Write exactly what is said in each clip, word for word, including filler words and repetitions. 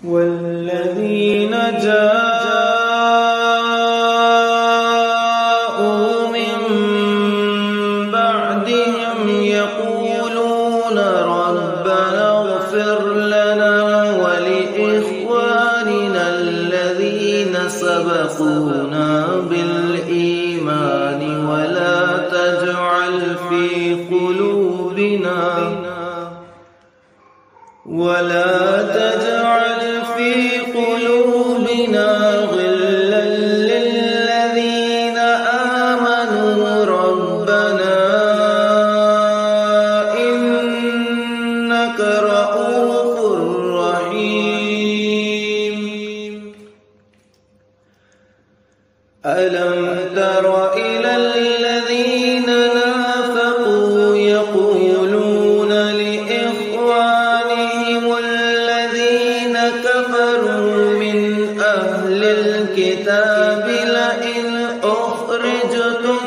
والذين جاءوا من بعدهم يقولون ربنا اغفر لنا ولإخواننا الذين سبقونا بالإيمان ولا تجعل في قلوبنا ولا تجعل في قلوبنا غلا للذين آمنوا ربنا إنك رؤوف رحيم. ألم تر إلى الذين نافقوا يقولون لإخوانهم الذين كفروا من أهل الكتاب لئن أخرجتم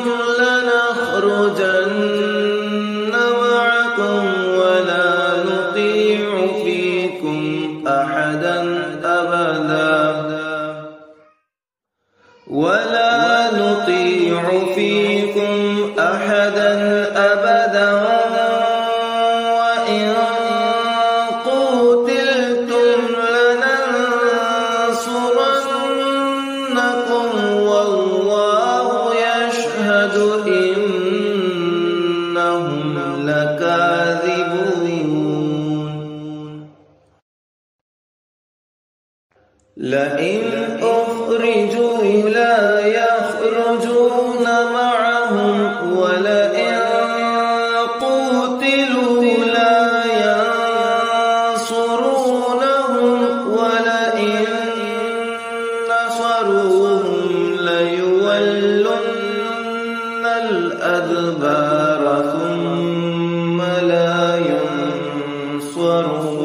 لنخرجن معكم ولا نطيع فيكم أحدا أبدا ولا نطيع فيكم أحدا أبدا وإن قوتلتم لننصرنكم والله يشهد إنهم لكاذبون. لئن أخرجوا لا يخرجون معهم ولئن قوتلوا لا ينصرونهم ولئن نصروهم ليولن الأدبار ثم لا ينصرون.